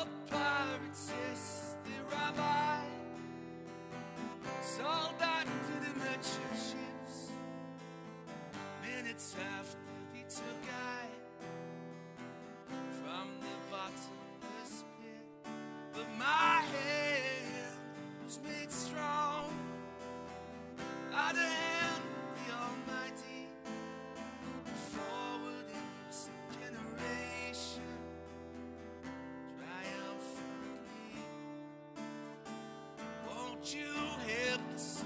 pirates, yes, they rabbi, sold out to the merchant ships. Minutes after they took I from the bottomless pit, but my hand was made strong by the hand of the Almighty. Forward in this generation, triumphantly, won't you help me sing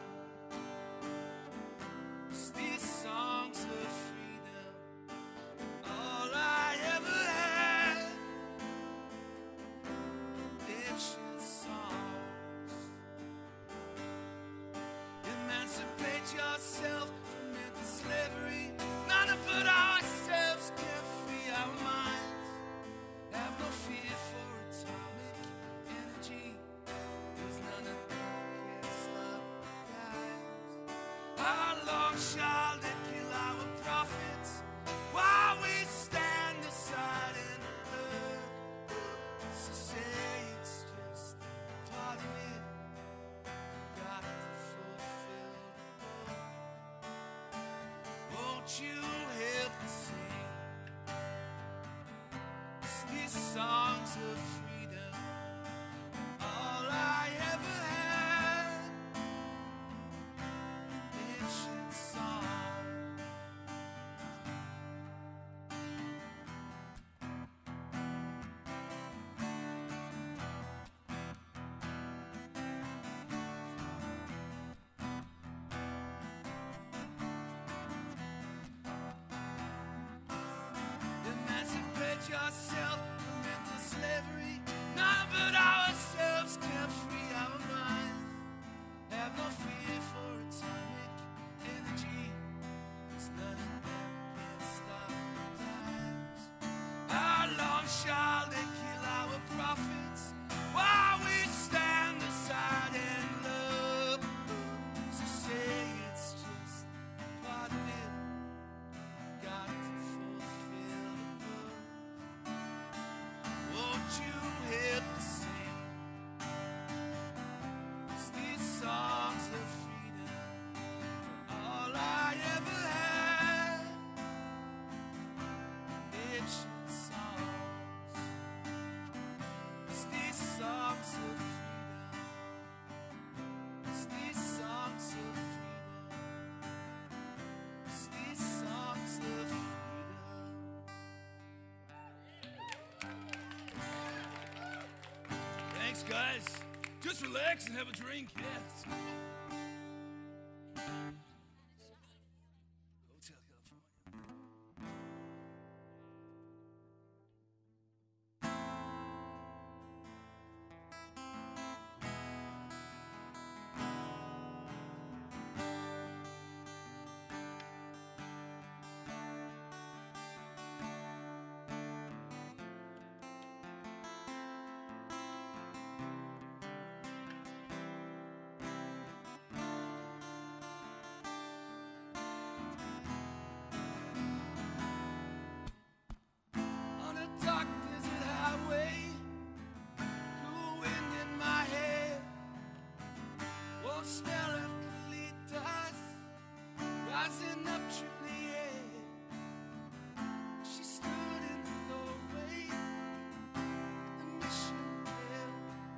these songs of freedom? All I ever had, redemption songs. Emancipate yourself from mental slavery. None of but ourselves can free our minds. Have no fear for atomic energy, 'cause none of them can stop the tides. How long shall they kill our prophets while we stand aside and look? So say it's just part of it. Got to fulfill the book. Won't you help me sing these songs of freedom? All I ever had, redemption songs. Emancipate yourself from mental slavery. None but ourselves can free our minds. Have no fear for atomic energy, 'cause none of them can stop the times. How long shall they kill our prophets while we stand aside and look? So say it's just part of it. Got to fulfill the book. Won't you help me sing these songs of freedom? All I ever had, redemption songs. These songs of freedom. These songs of freedom. These songs of freedom. Thanks, guys. Just relax and have a drink. Yes. Hotel California. On a dark desert highway, cool wind in my hair, warm smell of colitas rising up through the air. She stood in the doorway at the mission bell.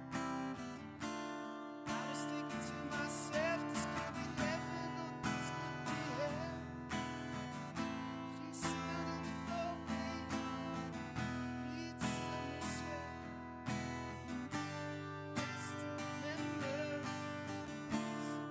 I was thinking to myself, this could be heaven or this could be hell. She stood in the doorway, breathed some sweat. I still remember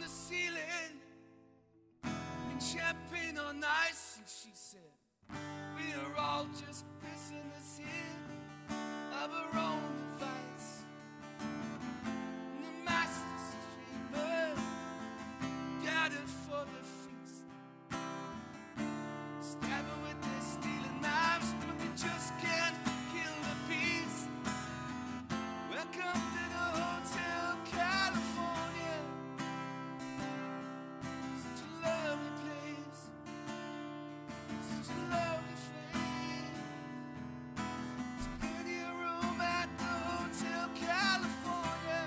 the ceiling and champagne on ice. And she said, we are all just prisoners here of our own device. And the master's chamber gathered for the feast, stabbing with their stealing knives, but they just can't kill the peace. Welcome to the Hotel California, such a lovely place, such a lovely face. There's plenty of room at the Hotel California,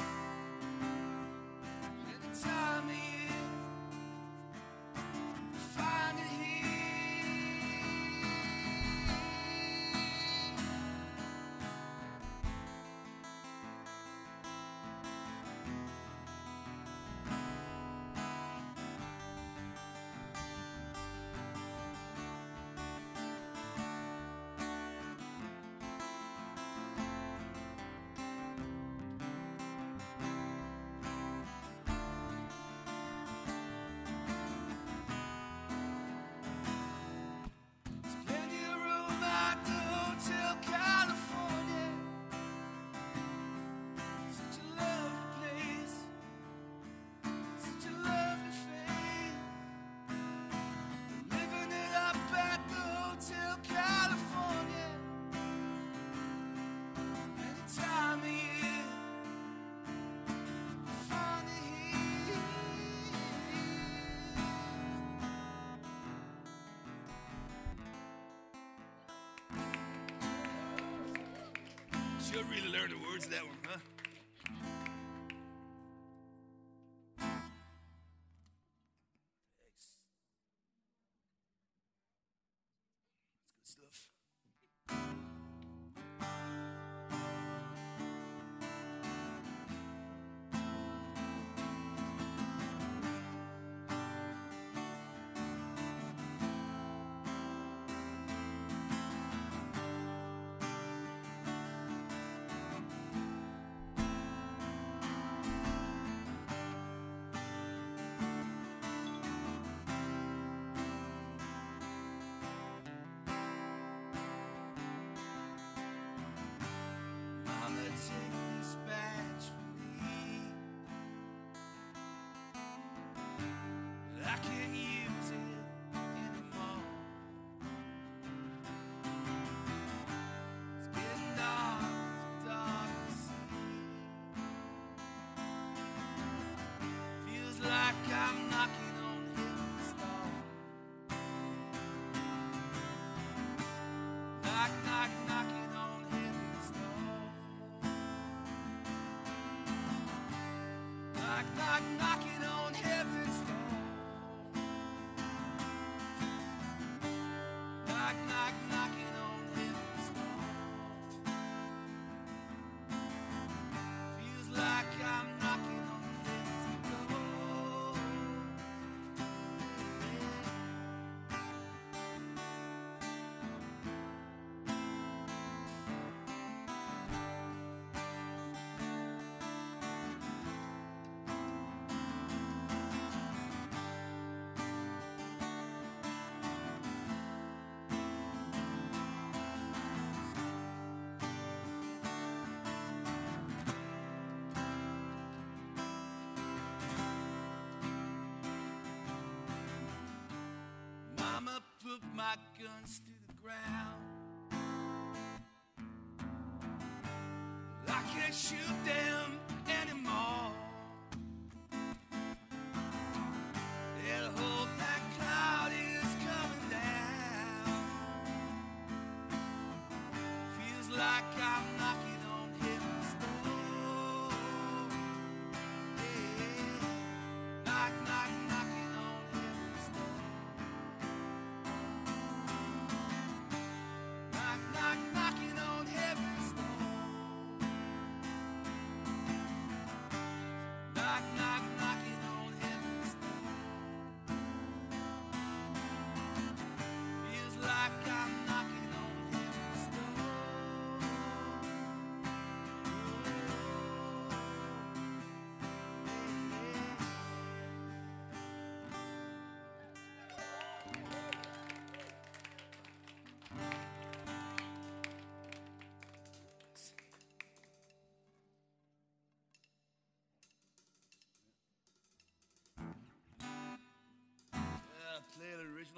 any time of year, find it here. Plenty of room at the Hotel California, such a lovely place, such a lovely face. Living it up at the Hotel California, any time of year, find it here. Should really learn the words of that one, huh? Thanks. That's good stuff. Mama, take this badge from me. I can't use it anymore. It's getting dark to see. Feels like I'm knocking on heaven's door. Knock, knock, knocking on heaven's door. Knock, knock, knocking on heaven's door. Knock, knock, knocking on heaven's door. Feels like I'm knocking on heaven's door. Mama put my guns to the ground. I can't shoot them anymore. That whole black cloud is coming down. Feels like I'm knocking on heaven's door. Yeah. Knock, knock, knocking on heaven's door. Knock, knock, knocking on heaven's door.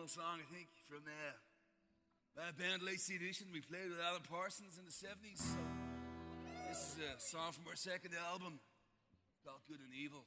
old song, I think, from my band Lacey Edition. We played with Alan Parsons in the 70s. So this is a song from our second album called Good and Evil.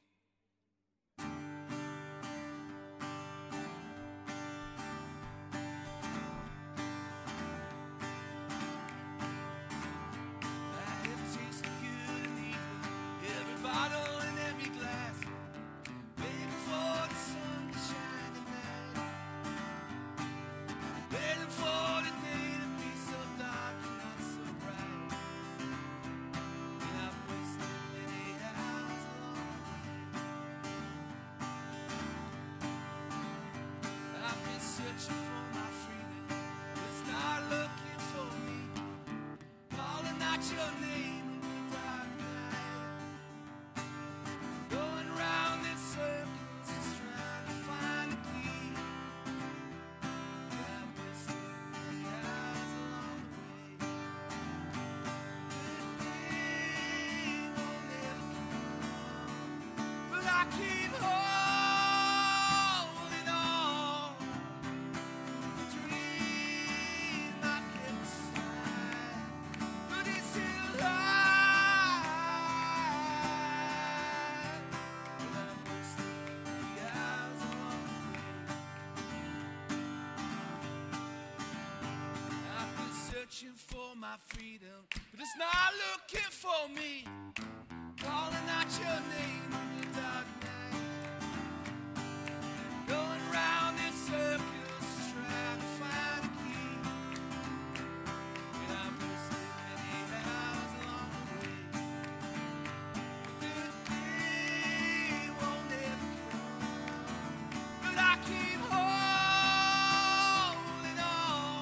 For my freedom, but it's not looking for me. Calling out your name in the dark night, going round in circles, trying to find a key. And I've wasted many hours along the way. This day won't ever come, but I keep holding on.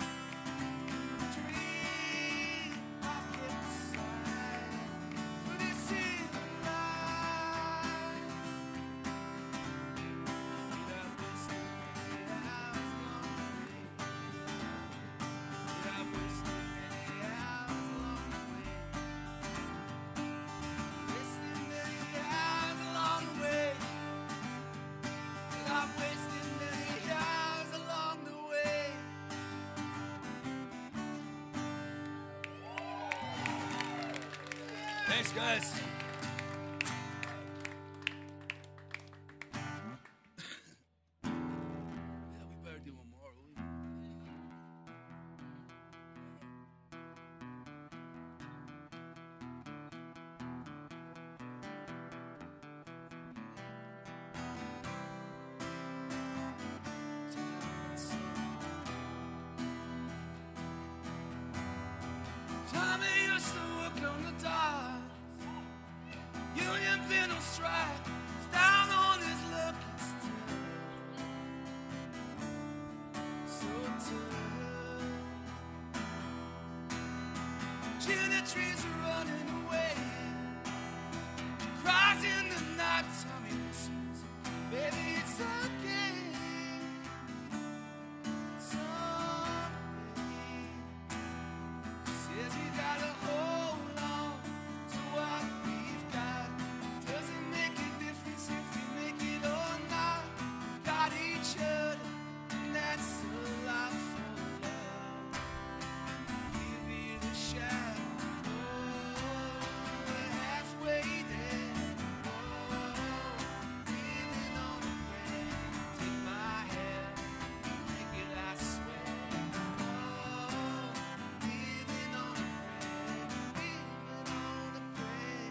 Thanks, guys. Yeah, we better do one more, will we? Tommy used to work on the dock. Union been on strike, he's down on his luck, it's tough, so tough. Chimney trees are running away, cries in the night, Tommy whispers, baby it's okay, someday. Says he gotta hold on to what we've got. Doesn't make a difference if we make it or not. Got each other, and that's a lot for love. Give it a shot. Oh, we're halfway there. Oh, living on the way. Take my hand, make it, I swear. Oh, living on the way, living on the way.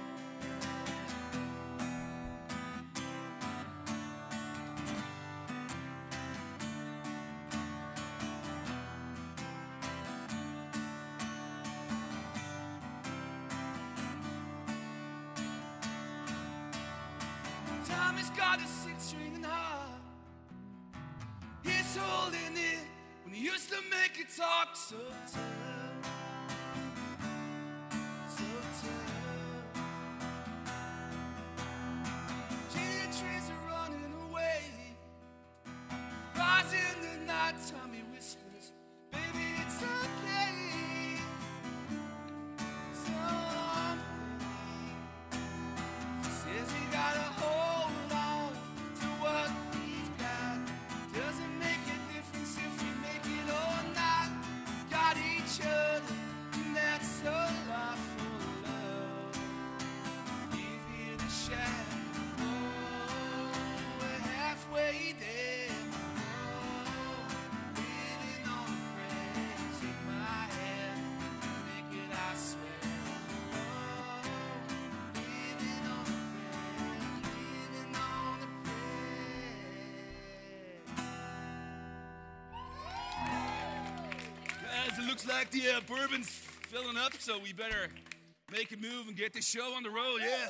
Tommy's got a six-string heart. He's holding it when he used to make it talk so tough, so tough. Gin trees are running away, rise in the night, Tommy whispers, baby it's okay, someday. Says he gotta hold on to what we've got. Doesn't make Looks like the bourbon's filling up, so we better make a move and get the show on the road, yeah.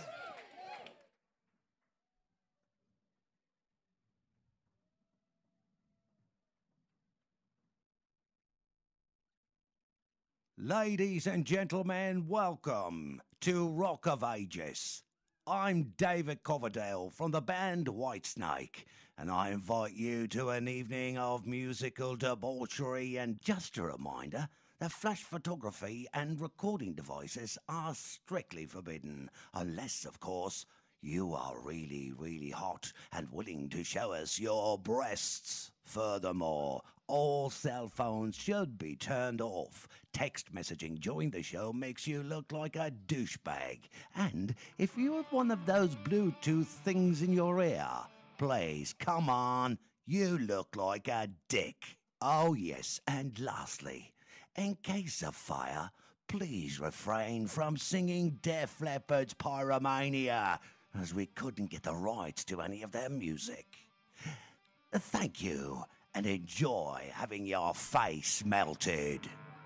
Ladies and gentlemen, welcome to Rock of Ages. I'm David Coverdale from the band Whitesnake, and I invite you to an evening of musical debauchery. And just a reminder that flash photography and recording devices are strictly forbidden, unless, of course, you are really, really hot and willing to show us your breasts. Furthermore, all cell phones should be turned off. Text messaging during the show makes you look like a douchebag. And if you have one of those Bluetooth things in your ear, please, come on, you look like a dick. Oh yes, and lastly, in case of fire, please refrain from singing Def Leppard's Pyromania, as we couldn't get the rights to any of their music. Thank you, and enjoy having your face melted.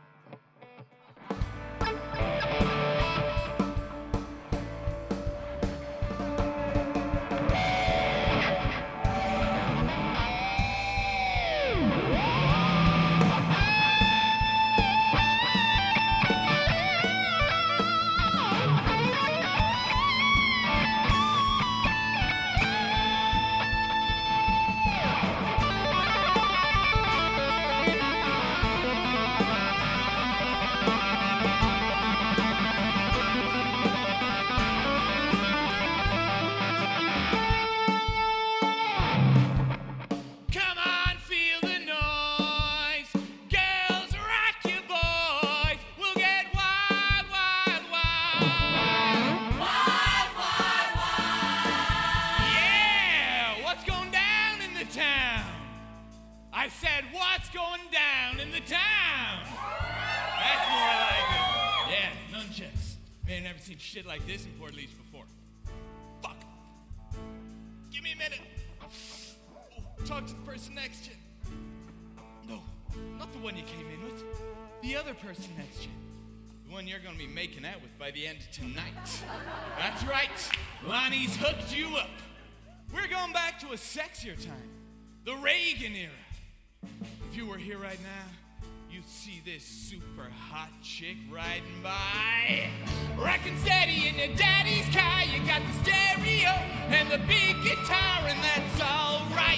I said, what's going down in the town? That's more like it. Yeah, nunchucks. Man, never seen shit like this in Port Leach before. Fuck. Give me a minute. Oh, talk to the person next to you. No, not the one you came in with. The other person next to you. The one you're gonna be making out with by the end of tonight. That's right. Lonnie's hooked you up. We're going back to a sexier time. The Reagan era. If you were here right now, you'd see this super hot chick riding by. Rockin' steady in your daddy's car. You got the stereo and the big guitar, and that's all right.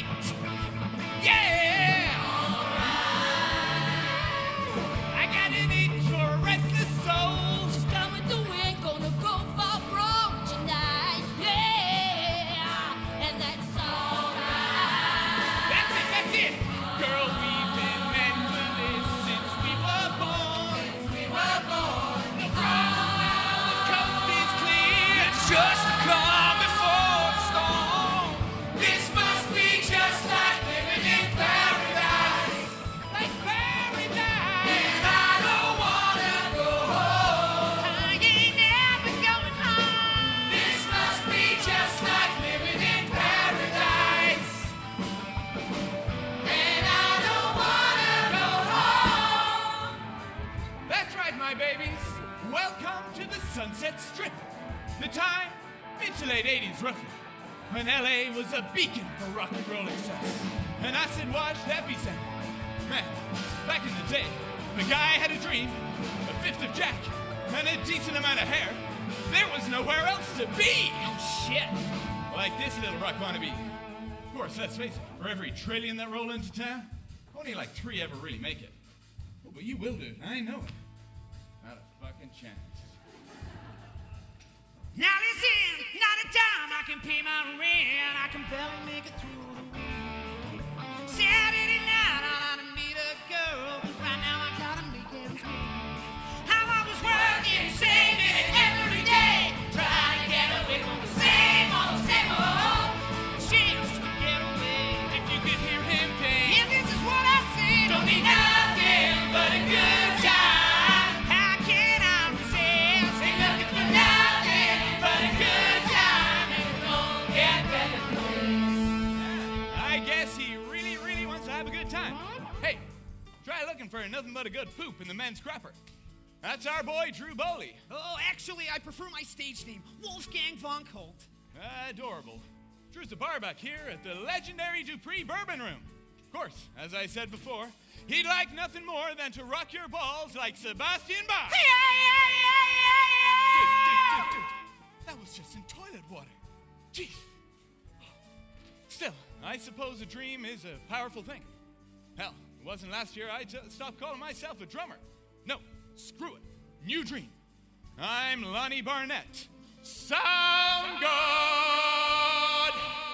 Yeah! All right. I got an itch for a restless soul. She's coming through, ain't gonna go far from tonight. Yeah! And that's all right. That's it. Girl, we've been meant for this since we were born. The road now, the coast is clear. It's just a calm before the storm. This must be just like living in paradise. Like paradise. And I don't wanna go home. I ain't never going home. This must be just like living in paradise. And I don't wanna go home. That's right, my babies. Welcome to the Sunset Strip. The time, mid to late 80s, roughly, when LA was a beacon for rock and roll excess. An acid-washed epicenter. Man, back in the day, if a guy had a dream, a fifth of Jack, and a decent amount of hair, there was nowhere else to be. Oh, shit. Like this little rock wannabe. Of course, let's face it, for every trillion that roll into town, only like 3 ever really make it. Oh, but you will do, I know it. Not a fucking chance. Now this is not a time I can pay my rent. I can barely make it through the week. Saturday night I ought to meet a girl. Right now I gotta make it through. How I was working, saving it every day, trying to get away from the same old, same old. She used to get away. If you could hear him think, If this is what I say, don't need nothing but a good time. how can I resist? Ain't looking for nothing but a good time, and it won't get better. looking for nothing but a good poop in the men's crapper. That's our boy, Drew Bowley. Oh, actually, I prefer my stage name, Wolfgang von Colt. Adorable. Drew's a bar back here at the legendary Dupree Bourbon Room. Of course, as I said before, he'd like nothing more than to rock your balls like Sebastian Bach. Dude. That was just in toilet water. Jeez. Still, I suppose a dream is a powerful thing. Hell, it wasn't last year I stopped calling myself a drummer. No, screw it. New dream. I'm Lonnie Barnett. Sound God!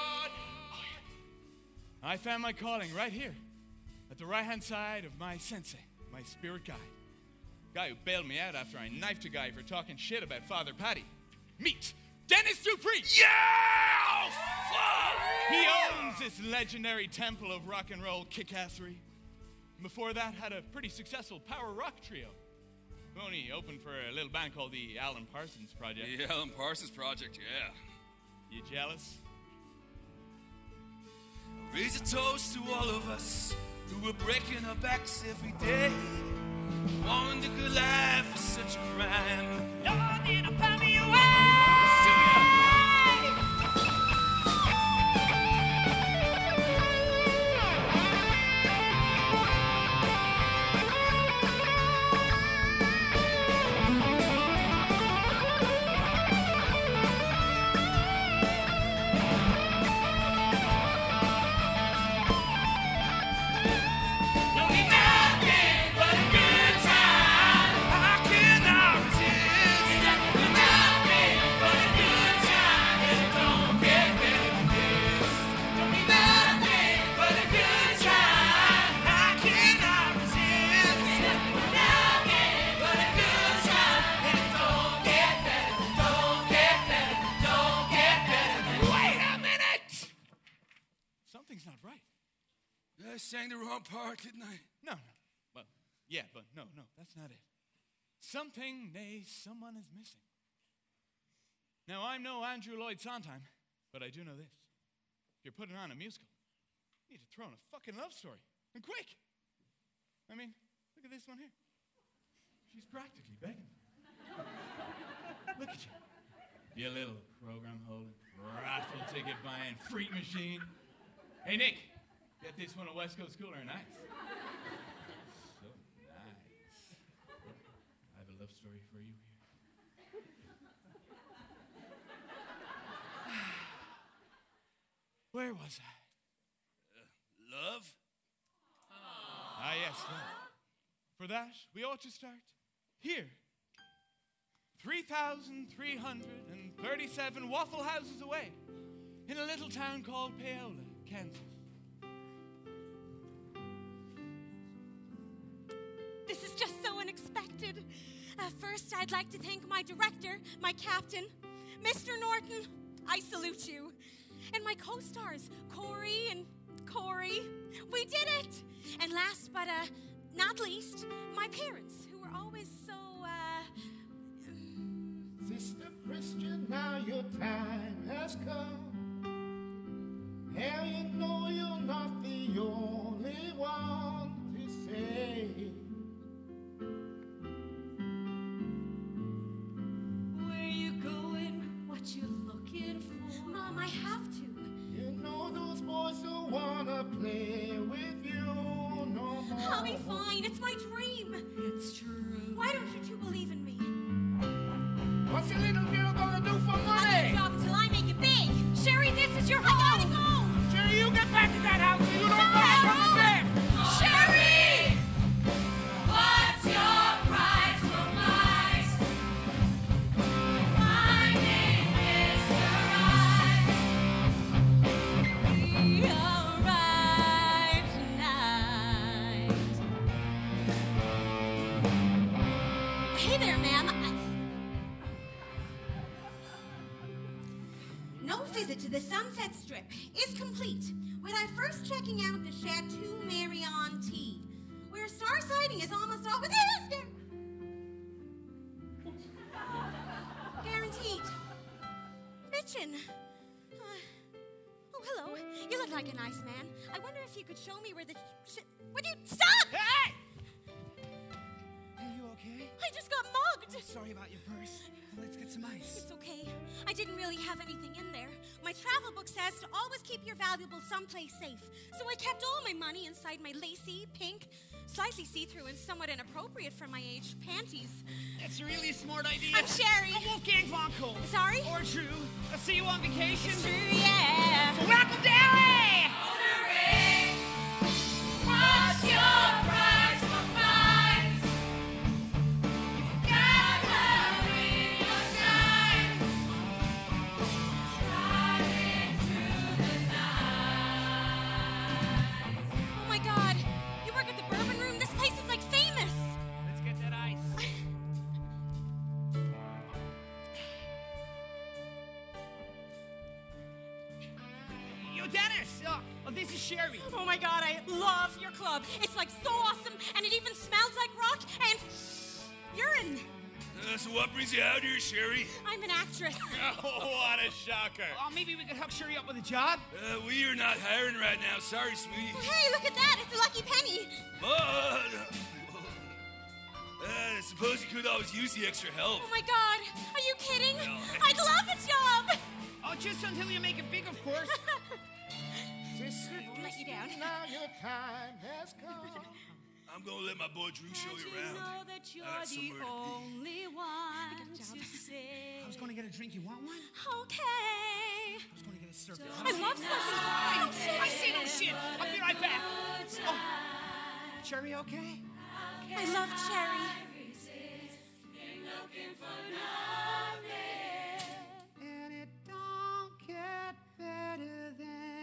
I found my calling right here, at the right-hand side of my sensei, my spirit guide. Guy who bailed me out after I knifed a guy for talking shit about Father Paddy. Meet Dennis Dupree! Yeah! Fuck! He owns this legendary temple of rock and roll kickassery. Before that, had a pretty successful power rock trio. Only opened for a little band called the Alan Parsons Project. The Alan Parsons Project, yeah. You jealous? Raise a toast to all of us who are breaking our backs every day. Wanting a good life is such a crime. Lord, did I find me away? Something's not right. I sang the wrong part, didn't I? No. Well, yeah, but no, that's not it. Something, nay, someone is missing. Now, I'm no Andrew Lloyd Sondheim, but I do know this. If you're putting on a musical, you need to throw in a fucking love story. And quick! I mean, look at this one here. She's practically begging. Look at you. You little program holding, raffle ticket buying, freak machine. Hey, Nick, get this one a West Coast Cooler nice. So nice. I have a love story for you here. Where was I? Love? Ah, yes, love. For that, we ought to start here. 3,337 waffle houses away in a little town called Paola, Kansas. This is just so unexpected. First, I'd like to thank my director, my captain, Mr. Norton. I salute you. And my co-stars, Corey and Corey. We did it! And last but not least, my parents, who were always so, Sister Christian, now your time has come. Now you know you're not the only one to say. Where you going? What you looking for? Mom, I have to. You know those boys don't wanna play with you no more. I'll be fine. It's my dream. It's true. Why don't you two believe in me? What's your little girl gonna do for I'll money? get a job until I make it big. Sherry, this is your home. I gotta go. Jerry, you get back to that house and you don't buy from the gym. Sherry! What's your price for mice? My name is Arise. We arrive tonight. Hey there, ma'am. No visit to the Sunset Strip is complete without first checking out the Chateau Marion Tea, where star sighting is almost always guaranteed. Bitchin'. Oh, hello. You look like a nice man. I wonder if you could show me where the would you stop? Hey! okay? I just got mugged. Sorry about your purse. Let's get some ice. It's okay. I didn't really have anything in there. My travel book says to always keep your valuables someplace safe. So I kept all my money inside my lacy, pink, slightly see-through and somewhat inappropriate for my age panties. That's really a smart idea. I'm Sherry. I'm Wolfgang von Cole. Sorry? Or Drew. I'll see you on vacation. It's true, yeah. So welcome to LA! What's your price for price? Got love in your sight. Riding through the night. Oh my God! You work at the Bourbon Room? This place is like famous. Let's get that ice. Yo, Dennis! This is Sherry. Oh my God! I love your club. It's like so awesome, and it even smells like rock and urine. So what brings you out here, Sherry? I'm an actress. Oh, what a shocker. Maybe we could hook Sherry up with a job? We are not hiring right now. Sorry, sweetie. Hey, look at that! It's a lucky penny. I suppose you could always use the extra help. Oh my God! Are you kidding? No. I'd love a job. Oh, just until you make it big, of course. Sister, Let you down. now your time has come. I'm gonna let my boy Drew show you around. that you're I got somewhere to be. only one I was going to get a drink. You want one? Okay. I was going to get a circle. I love Slurpees. I say no shit. I'll be right back. Oh, Sherry, okay? I love Cherry. And it don't get better than.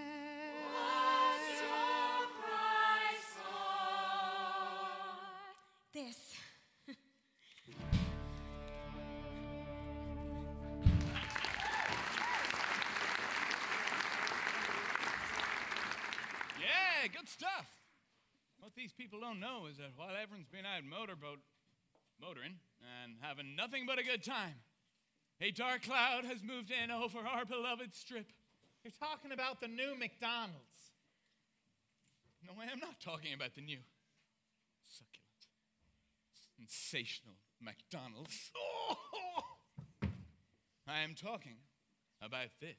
This. Yeah, good stuff. What these people don't know is that while everyone's been out motoring and having nothing but a good time, a dark cloud has moved in over our beloved strip. You're talking about the new McDonald's. No, I am not talking about the new, succulent, sensational McDonald's. I am talking about this.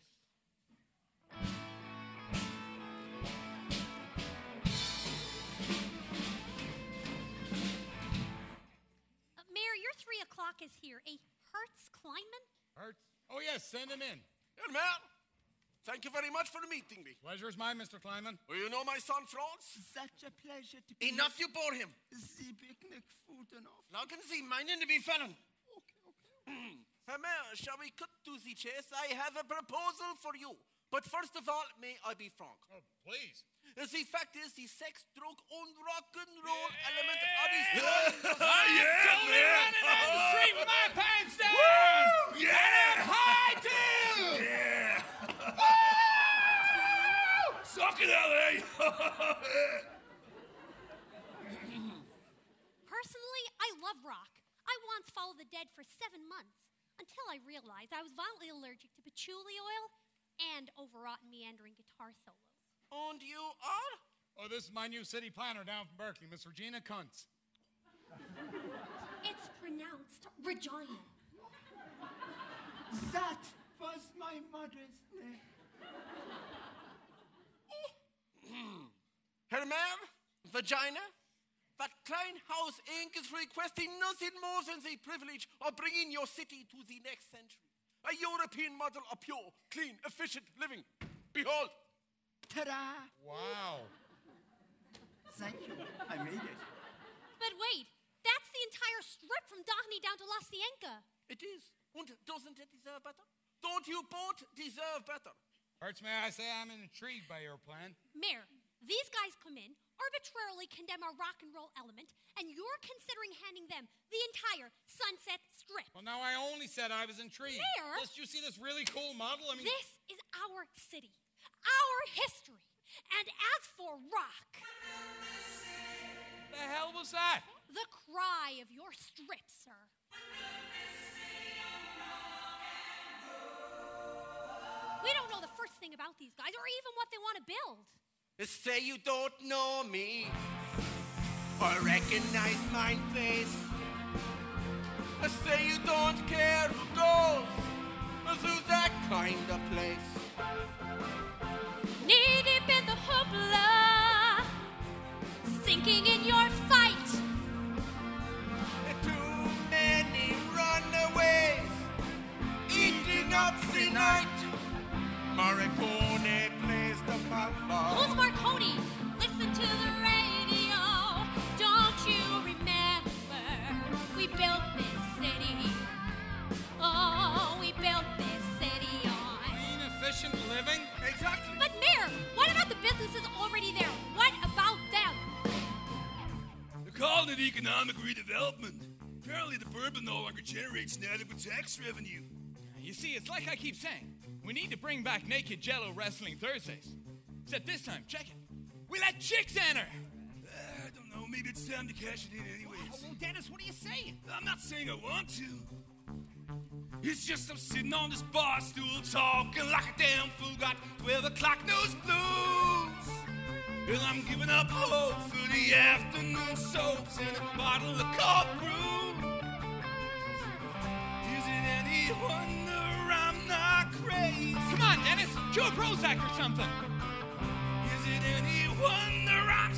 Mayor, your 3 o'clock is here. A Hertz Kleinman? Hertz? Oh, yes, send him in. Good man. Thank you very much for meeting me. Pleasure's mine, Mr. Kleinman. Well, you know my son, Franz? Such a pleasure to be. Enough, you bore him. The picnic food enough. Now can see meinen to be felon. Okay. Herr Mayor, shall we cut to the chase? I have a proposal for you. But first of all, may I be frank? Oh, please. The fact is, the sex, drug, and rock and roll element of this Totally running down the street with my pants down! Yeah! And I'm high too! Yeah! Suck it, LA! Personally, I love rock. I once followed the Dead for 7 months until I realized I was violently allergic to patchouli oil and overwrought and meandering guitar solos. And you are? Oh, this is my new city planner down from Berkeley, Miss Regina Kuntz. It's pronounced Regina. That was my mother's name. Herr Mayor, vagina, that Klein House Inc. is requesting nothing more than the privilege of bringing your city to the next century. A European model of pure, clean, efficient living. Behold. Ta-da! Wow. Thank you. I made it. But wait, that's the entire strip from Dahni down to La Cienega. It is. And doesn't it deserve better? Don't you both deserve better? Hertz, may I say I'm intrigued by your plan? Mayor, these guys come in, arbitrarily condemn our rock and roll element, and you're considering handing them the entire Sunset Strip. Well, now I only said I was intrigued. Mayor? Plus, you see this really cool model? I mean, This is our city, our history. And as for rock, The hell was that? the cry of your strip, sir. We don't know the first thing about these guys or even what they want to build. Say you don't know me or recognize my face. I say you don't care who goes through that kind of place. Knee deep in the hoopla, sinking in your fight. Too many runaways eating up the night. Marconi plays the mamba. Who's Marconi? Listen to the radio. Don't you remember? We built this city. Oh, we built this city on Clean, efficient living? Exactly. But Mayor, what about the businesses already there? What about them? They're calling it economic redevelopment. Apparently the bourbon no longer generates an adequate tax revenue. You see, it's like I keep saying. We need to bring back Naked Jello Wrestling Thursdays. Except this time, check it. We let chicks enter. I don't know, maybe it's time to cash it in anyways. Oh, Dennis, what are you saying? I'm not saying I want to. It's just I'm sitting on this bar stool talking like a damn fool. Got 12 o'clock nose blues. And I'm giving up hope for the afternoon soaps and a bottle of cold brew. Is it any wonder I'm not crazy? Come on, Dennis. Chew a Prozac or something. Is it any wonder I'm